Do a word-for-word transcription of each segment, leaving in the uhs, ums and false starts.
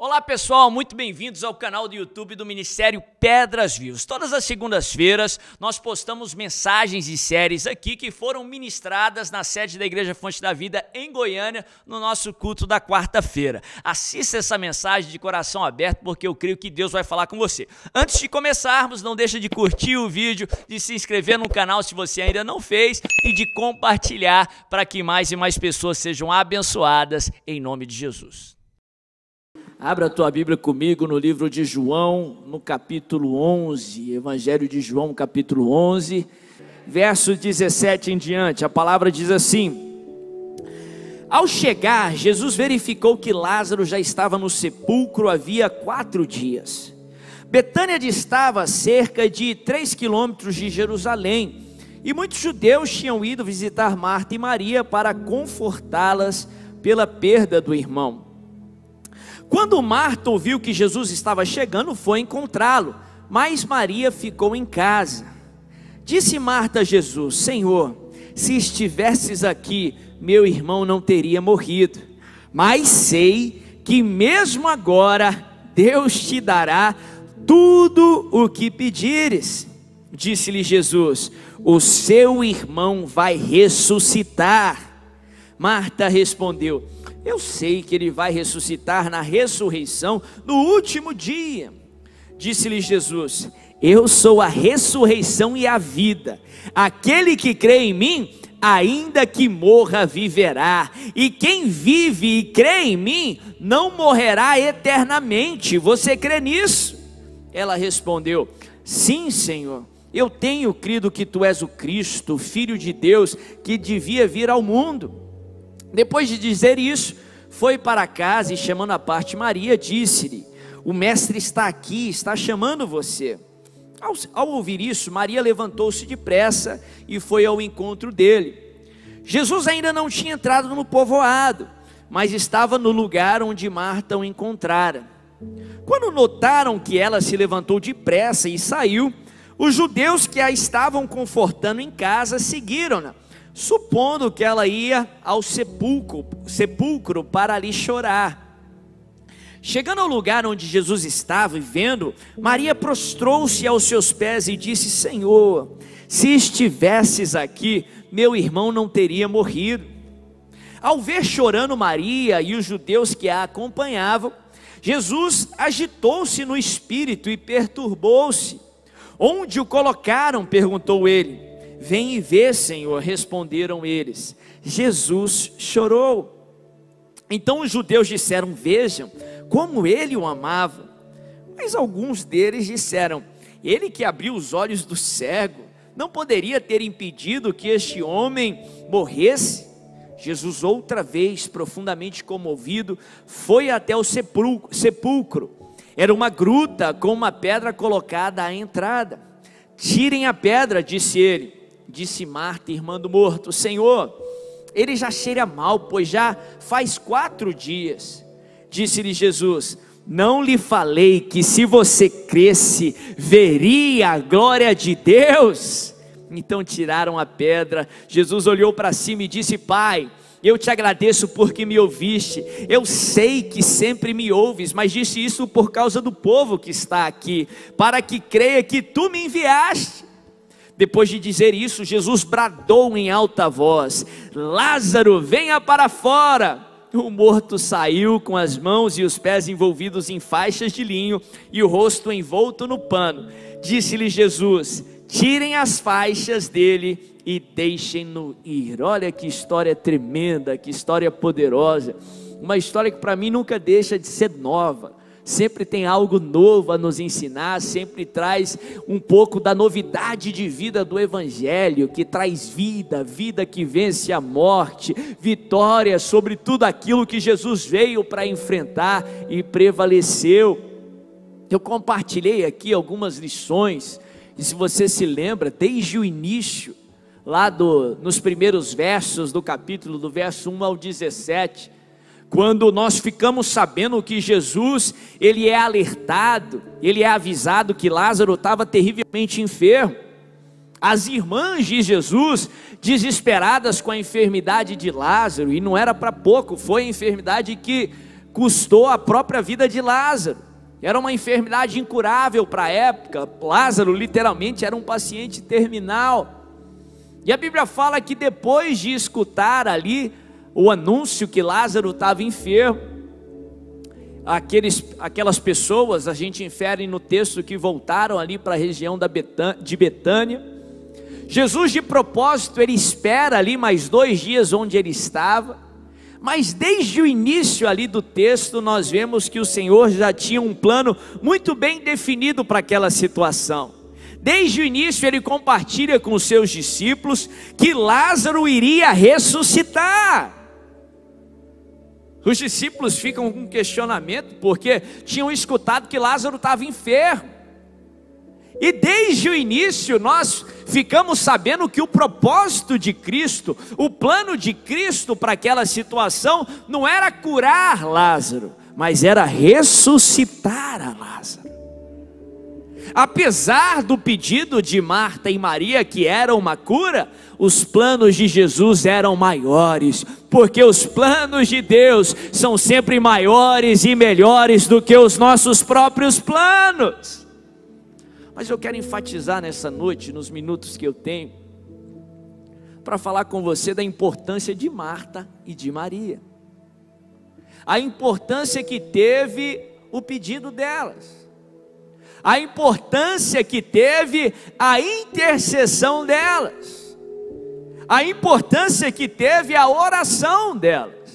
Olá pessoal, muito bem-vindos ao canal do YouTube do Ministério Pedras Vivas. Todas as segundas-feiras nós postamos mensagens e séries aqui que foram ministradas na sede da Igreja Fonte da Vida em Goiânia no nosso culto da quarta-feira. Assista essa mensagem de coração aberto porque eu creio que Deus vai falar com você. Antes de começarmos, não deixa de curtir o vídeo, de se inscrever no canal se você ainda não fez e de compartilhar para que mais e mais pessoas sejam abençoadas em nome de Jesus. Abra a tua Bíblia comigo no livro de João, no capítulo onze, Evangelho de João, capítulo onze, verso dezessete em diante. A palavra diz assim: Ao chegar, Jesus verificou que Lázaro já estava no sepulcro havia quatro dias. Betânia distava a cerca de três quilômetros de Jerusalém, e muitos judeus tinham ido visitar Marta e Maria para confortá-las pela perda do irmão. Quando Marta ouviu que Jesus estava chegando, foi encontrá-lo, mas Maria ficou em casa. Disse Marta a Jesus: Senhor, se estivesses aqui, meu irmão não teria morrido. Mas sei que mesmo agora Deus te dará tudo o que pedires. Disse-lhe Jesus: o seu irmão vai ressuscitar. Marta respondeu: eu sei que ele vai ressuscitar na ressurreição no último dia. Disse-lhe Jesus: eu sou a ressurreição e a vida. Aquele que crê em mim, ainda que morra, viverá. E quem vive e crê em mim, não morrerá eternamente. Você crê nisso? Ela respondeu: sim, Senhor. Eu tenho crido que tu és o Cristo, o Filho de Deus, que devia vir ao mundo. Depois de dizer isso, foi para casa e, chamando à parte Maria, disse-lhe: o mestre está aqui, está chamando você. Ao, ao ouvir isso, Maria levantou-se depressa e foi ao encontro dele. Jesus ainda não tinha entrado no povoado, mas estava no lugar onde Marta o encontrara. Quando notaram que ela se levantou depressa e saiu, os judeus que a estavam confortando em casa seguiram-na, supondo que ela ia ao sepulcro, sepulcro para ali chorar. Chegando ao lugar onde Jesus estava e vendo, Maria prostrou-se aos seus pés e disse: Senhor, se estivesses aqui, meu irmão não teria morrido. Ao ver chorando Maria e os judeus que a acompanhavam, Jesus agitou-se no espírito e perturbou-se. Onde o colocaram? Perguntou ele. Vem e vê, Senhor, responderam eles. Jesus chorou. Então os judeus disseram: vejam como ele o amava. Mas alguns deles disseram: ele que abriu os olhos do cego, não poderia ter impedido que este homem morresse? Jesus, outra vez, profundamente comovido, foi até o sepulcro. Era uma gruta com uma pedra colocada à entrada. Tirem a pedra, disse ele. Disse Marta, irmã do morto: Senhor, ele já cheira mal, pois já faz quatro dias. Disse-lhe Jesus: não lhe falei que se você cresce, veria a glória de Deus? Então tiraram a pedra. Jesus olhou para cima e disse: Pai, eu te agradeço porque me ouviste. Eu sei que sempre me ouves, mas disse isso por causa do povo que está aqui, para que creia que tu me enviaste. Depois de dizer isso, Jesus bradou em alta voz: Lázaro, venha para fora. O morto saiu com as mãos e os pés envolvidos em faixas de linho e o rosto envolto no pano. Disse-lhe Jesus: tirem as faixas dele e deixem-no ir. Olha que história tremenda, que história poderosa. Uma história que para mim nunca deixa de ser nova. Sempre tem algo novo a nos ensinar, sempre traz um pouco da novidade de vida do Evangelho, que traz vida, vida que vence a morte, vitória sobre tudo aquilo que Jesus veio para enfrentar e prevaleceu. Eu compartilhei aqui algumas lições, e se você se lembra, desde o início, lá do, nos primeiros versos do capítulo, do verso um ao dezessete, quando nós ficamos sabendo que Jesus, ele é alertado, ele é avisado que Lázaro estava terrivelmente enfermo. As irmãs de Jesus, desesperadas com a enfermidade de Lázaro, e não era para pouco, foi a enfermidade que custou a própria vida de Lázaro. Era uma enfermidade incurável para a época. Lázaro literalmente era um paciente terminal. E a Bíblia fala que depois de escutar ali o anúncio que Lázaro estava enfermo, aqueles, aquelas pessoas, a gente infere no texto, que voltaram ali para a região da Betânia, de Betânia. Jesus, de propósito, ele espera ali mais dois dias onde ele estava. Mas desde o início ali do texto, nós vemos que o Senhor já tinha um plano muito bem definido para aquela situação. Desde o início ele compartilha com os seus discípulos que Lázaro iria ressuscitar. Os discípulos ficam com questionamento, porque tinham escutado que Lázaro estava enfermo. E desde o início nós ficamos sabendo que o propósito de Cristo, o plano de Cristo para aquela situação, não era curar Lázaro, mas era ressuscitar a Lázaro. Apesar do pedido de Marta e Maria, que era uma cura, os planos de Jesus eram maiores, porque os planos de Deus são sempre maiores e melhores do que os nossos próprios planos. Mas eu quero enfatizar nessa noite, nos minutos que eu tenho, para falar com você da importância de Marta e de Maria. A importância que teve o pedido delas. A importância que teve a intercessão delas. A importância que teve a oração delas.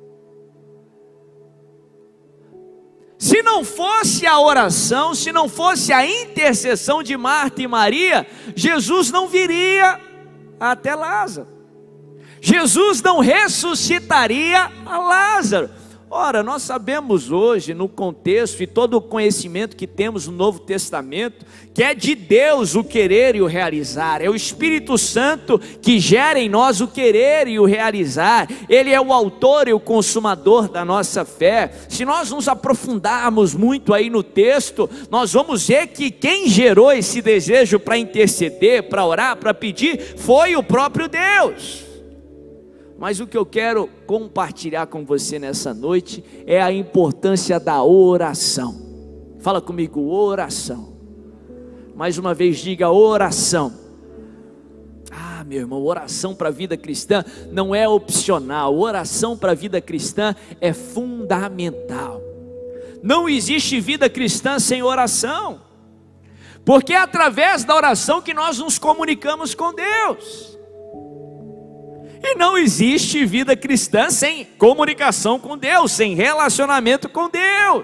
Se não fosse a oração, se não fosse a intercessão de Marta e Maria, Jesus não viria até Lázaro. Jesus não ressuscitaria a Lázaro. Ora, nós sabemos hoje, no contexto e todo o conhecimento que temos no Novo Testamento, que é de Deus o querer e o realizar. É o Espírito Santo que gera em nós o querer e o realizar. Ele é o autor e o consumador da nossa fé. Se nós nos aprofundarmos muito aí no texto, nós vamos ver que quem gerou esse desejo para interceder, para orar, para pedir, foi o próprio Deus. Mas o que eu quero compartilhar com você nessa noite é a importância da oração. Fala comigo, oração. Mais uma vez diga oração. Ah, meu irmão, oração para a vida cristã não é opcional. Oração para a vida cristã é fundamental. Não existe vida cristã sem oração. Porque é através da oração que nós nos comunicamos com Deus. E não existe vida cristã sem comunicação com Deus, sem relacionamento com Deus.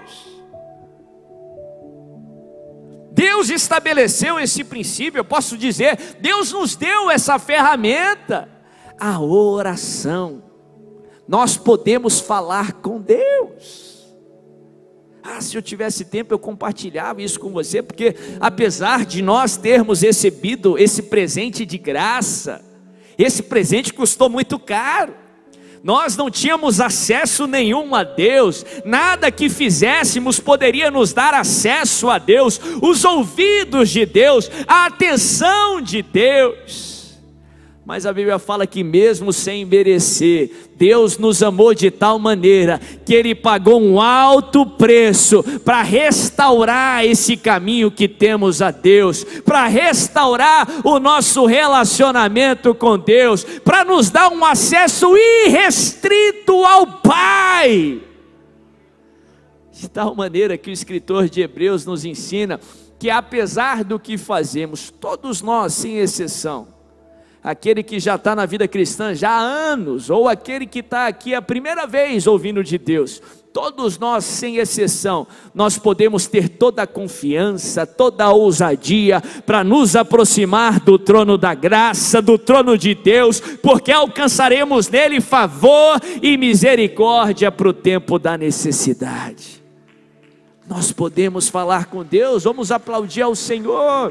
Deus estabeleceu esse princípio, eu posso dizer, Deus nos deu essa ferramenta, a oração. Nós podemos falar com Deus. Ah, se eu tivesse tempo eu compartilhava isso com você, porque apesar de nós termos recebido esse presente de graça, esse presente custou muito caro. Nós não tínhamos acesso nenhum a Deus. Nada que fizéssemos poderia nos dar acesso a Deus. Os ouvidos de Deus, a atenção de Deus. Mas a Bíblia fala que mesmo sem merecer, Deus nos amou de tal maneira que Ele pagou um alto preço para restaurar esse caminho que temos a Deus, para restaurar o nosso relacionamento com Deus, para nos dar um acesso irrestrito ao Pai. De tal maneira que o escritor de Hebreus nos ensina que apesar do que fazemos, todos nós sem exceção, aquele que já está na vida cristã já há anos, ou aquele que está aqui a primeira vez ouvindo de Deus, todos nós sem exceção, nós podemos ter toda a confiança, toda a ousadia para nos aproximar do trono da graça, do trono de Deus, porque alcançaremos nele favor e misericórdia para o tempo da necessidade. Nós podemos falar com Deus, vamos aplaudir ao Senhor.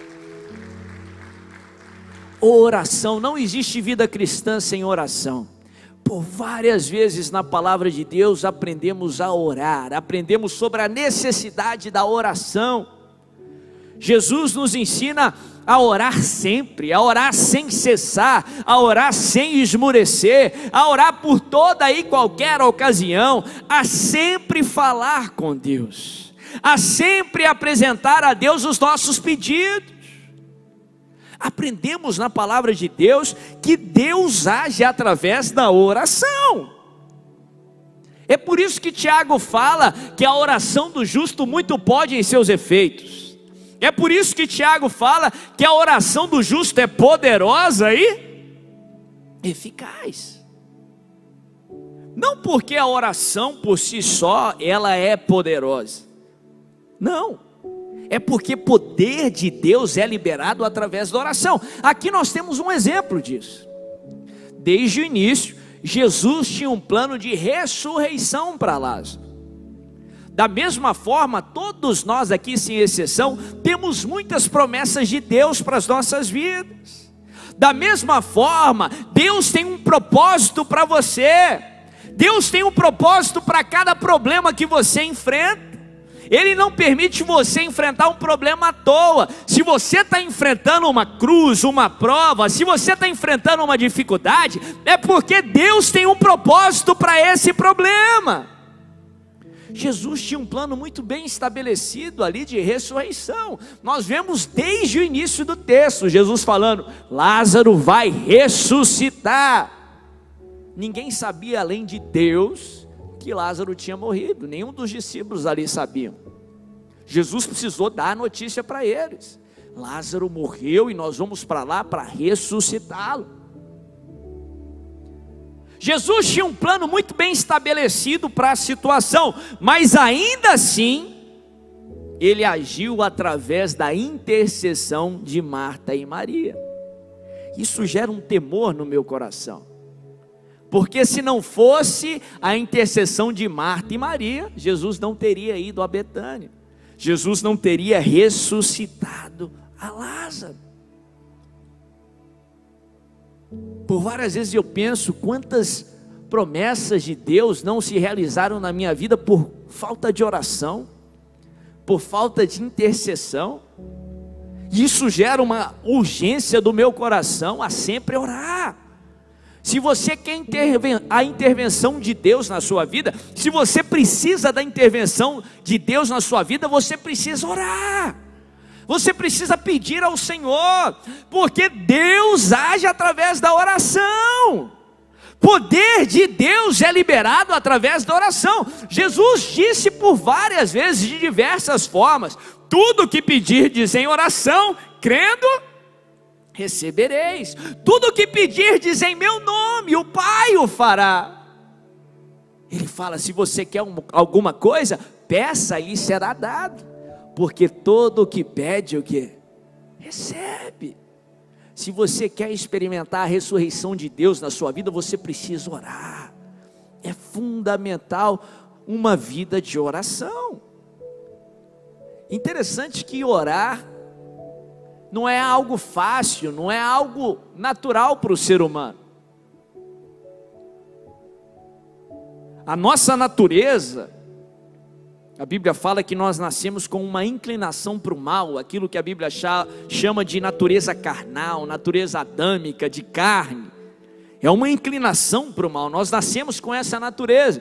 Oração, não existe vida cristã sem oração. Por várias vezes na palavra de Deus aprendemos a orar, aprendemos sobre a necessidade da oração. Jesus nos ensina a orar sempre, a orar sem cessar, a orar sem esmurecer, a orar por toda e qualquer ocasião, a sempre falar com Deus, a sempre apresentar a Deus os nossos pedidos. Aprendemos na palavra de Deus que Deus age através da oração. É por isso que Tiago fala que a oração do justo muito pode em seus efeitos. É por isso que Tiago fala que a oração do justo é poderosa e eficaz. Não porque a oração por si só ela é poderosa. Não. É porque poder de Deus é liberado através da oração. Aqui nós temos um exemplo disso. Desde o início, Jesus tinha um plano de ressurreição para Lázaro. Da mesma forma, todos nós aqui, sem exceção, temos muitas promessas de Deus para as nossas vidas. Da mesma forma, Deus tem um propósito para você. Deus tem um propósito para cada problema que você enfrenta. Ele não permite você enfrentar um problema à toa. Se você está enfrentando uma cruz, uma prova, se você está enfrentando uma dificuldade, é porque Deus tem um propósito para esse problema. Jesus tinha um plano muito bem estabelecido ali de ressurreição. Nós vemos desde o início do texto, Jesus falando, Lázaro vai ressuscitar. Ninguém sabia além de Deus que Lázaro tinha morrido, nenhum dos discípulos ali sabiam. Jesus precisou dar a notícia para eles, Lázaro morreu e nós vamos para lá para ressuscitá-lo. Jesus tinha um plano muito bem estabelecido para a situação, mas ainda assim, ele agiu através da intercessão de Marta e Maria. Isso gera um temor no meu coração, porque se não fosse a intercessão de Marta e Maria, Jesus não teria ido a Betânia, Jesus não teria ressuscitado a Lázaro. Por várias vezes eu penso quantas promessas de Deus não se realizaram na minha vida por falta de oração, por falta de intercessão. Isso gera uma urgência do meu coração a sempre orar. Se você quer a intervenção de Deus na sua vida, se você precisa da intervenção de Deus na sua vida, você precisa orar. Você precisa pedir ao Senhor, porque Deus age através da oração. Poder de Deus é liberado através da oração. Jesus disse por várias vezes, de diversas formas, tudo que pedirdes em oração, crendo, recebereis. Tudo que pedirdes em meu nome, o Pai o fará. Ele fala, se você quer alguma coisa, peça e lhe será dado. Porque todo o que pede, o que? Recebe. Se você quer experimentar a ressurreição de Deus na sua vida, você precisa orar. É fundamental uma vida de oração. Interessante que orar não é algo fácil, não é algo natural para o ser humano. A nossa natureza, a Bíblia fala que nós nascemos com uma inclinação para o mal, aquilo que a Bíblia chama de natureza carnal, natureza adâmica, de carne. É uma inclinação para o mal, nós nascemos com essa natureza.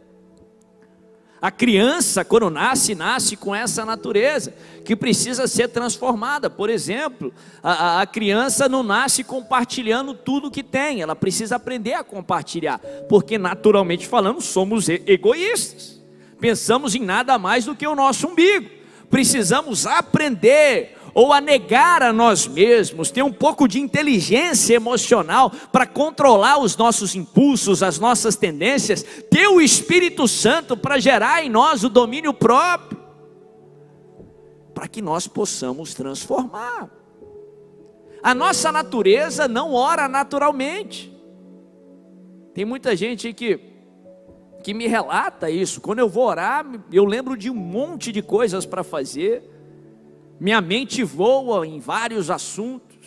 A criança, quando nasce, nasce com essa natureza, que precisa ser transformada. Por exemplo, a, a criança não nasce compartilhando tudo que tem, ela precisa aprender a compartilhar, porque naturalmente falando, somos egoístas. Pensamos em nada mais do que o nosso umbigo. Precisamos aprender ou a negar a nós mesmos, ter um pouco de inteligência emocional para controlar os nossos impulsos, as nossas tendências, ter o Espírito Santo para gerar em nós o domínio próprio, para que nós possamos transformar. A nossa natureza não ora naturalmente. Tem muita gente aí que que me relata isso. Quando eu vou orar, eu lembro de um monte de coisas para fazer, minha mente voa em vários assuntos,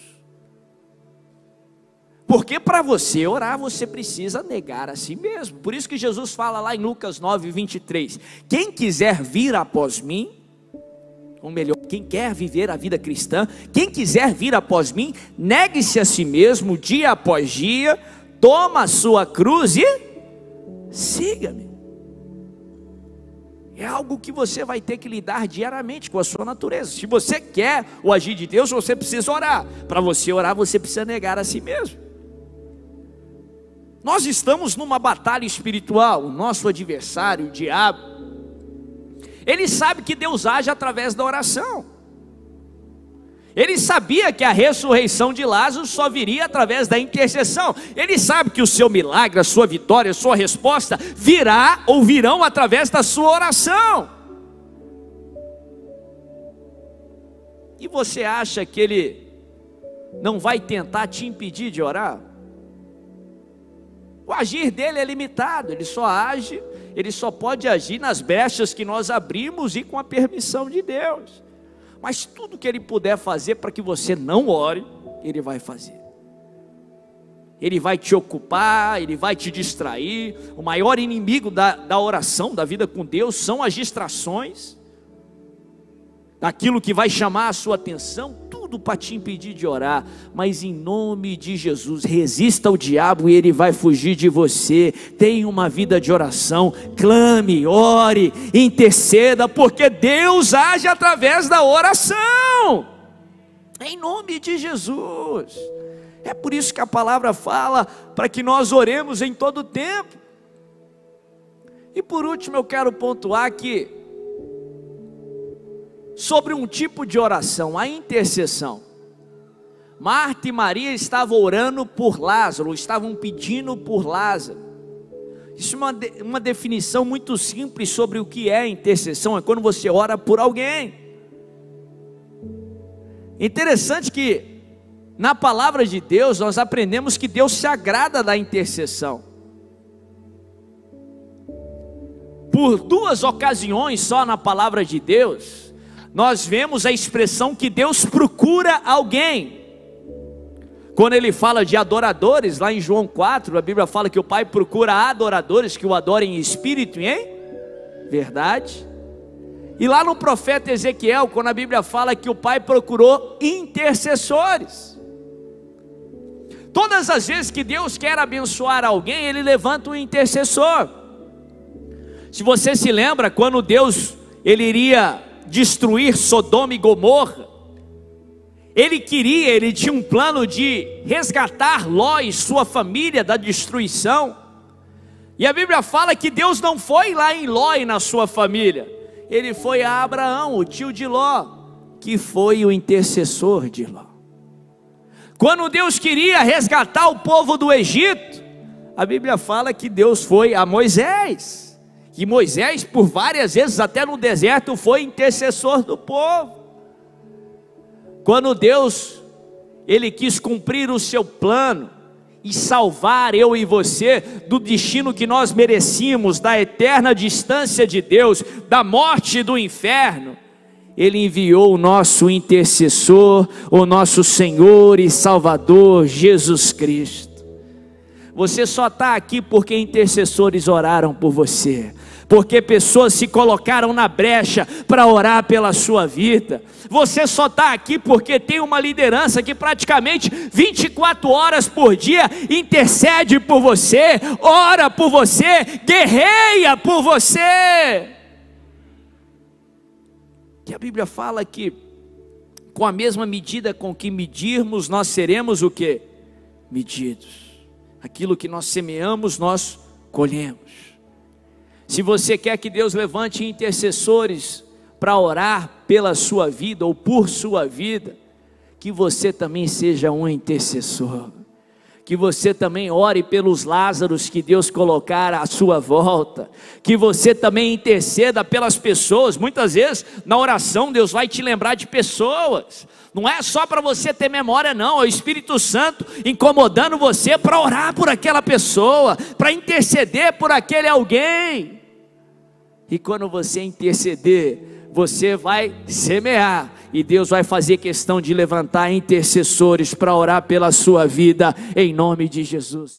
porque para você orar, você precisa negar a si mesmo. Por isso que Jesus fala lá em Lucas nove, vinte e três, quem quiser vir após mim, ou melhor, quem quer viver a vida cristã, quem quiser vir após mim, negue-se a si mesmo dia após dia, toma a sua cruz e siga-me. É algo que você vai ter que lidar diariamente com a sua natureza. Se você quer o agir de Deus, você precisa orar. Para você orar, você precisa negar a si mesmo. Nós estamos numa batalha espiritual. O nosso adversário, o diabo, ele sabe que Deus age através da oração. Ele sabia que a ressurreição de Lázaro só viria através da intercessão. Ele sabe que o seu milagre, a sua vitória, a sua resposta virá ou virão através da sua oração. E você acha que ele não vai tentar te impedir de orar? O agir dele é limitado, ele só age, ele só pode agir nas brechas que nós abrimos e com a permissão de Deus. Mas tudo que ele puder fazer para que você não ore, ele vai fazer. Ele vai te ocupar, ele vai te distrair. O maior inimigo da, da oração, da vida com Deus, são as distrações, daquilo que vai chamar a sua atenção, tudo para te impedir de orar. Mas em nome de Jesus, resista ao diabo e ele vai fugir de você. Tenha uma vida de oração, clame, ore, interceda, porque Deus age através da oração, em nome de Jesus. É por isso que a palavra fala para que nós oremos em todo tempo. E por último eu quero pontuar que sobre um tipo de oração, a intercessão. Marta e Maria estavam orando por Lázaro, estavam pedindo por Lázaro. Isso é uma, de, uma definição muito simples sobre o que é intercessão, é quando você ora por alguém. Interessante que na palavra de Deus nós aprendemos que Deus se agrada da intercessão. Por duas ocasiões só na palavra de Deus, nós vemos a expressão que Deus procura alguém. Quando ele fala de adoradores, lá em João quatro, a Bíblia fala que o Pai procura adoradores que o adorem em espírito e em verdade. E lá no profeta Ezequiel, quando a Bíblia fala que o Pai procurou intercessores. Todas as vezes que Deus quer abençoar alguém, Ele levanta um intercessor. Se você se lembra, quando Deus ele iria destruir Sodoma e Gomorra, Ele queria, Ele tinha um plano de resgatar Ló e sua família da destruição. E a Bíblia fala que Deus não foi lá em Ló e na sua família, Ele foi a Abraão, o tio de Ló, que foi o intercessor de Ló. Quando Deus queria resgatar o povo do Egito, a Bíblia fala que Deus foi a Moisés, que Moisés por várias vezes até no deserto foi intercessor do povo. Quando Deus ele quis cumprir o seu plano e salvar eu e você do destino que nós merecíamos, da eterna distância de Deus, da morte e do inferno, Ele enviou o nosso intercessor, o nosso Senhor e Salvador Jesus Cristo. Você só está aqui porque intercessores oraram por você, porque pessoas se colocaram na brecha para orar pela sua vida. Você só está aqui porque tem uma liderança que praticamente vinte e quatro horas por dia intercede por você, ora por você, guerreia por você. Que a Bíblia fala que com a mesma medida com que medirmos, nós seremos o quê? Medidos. Aquilo que nós semeamos, nós colhemos. Se você quer que Deus levante intercessores para orar pela sua vida ou por sua vida, que você também seja um intercessor. Que você também ore pelos Lázaros que Deus colocar à sua volta. Que você também interceda pelas pessoas. Muitas vezes na oração Deus vai te lembrar de pessoas. Não é só para você ter memória não, é o Espírito Santo incomodando você para orar por aquela pessoa, para interceder por aquele alguém. E quando você interceder, você vai semear, e Deus vai fazer questão de levantar intercessores para orar pela sua vida, em nome de Jesus.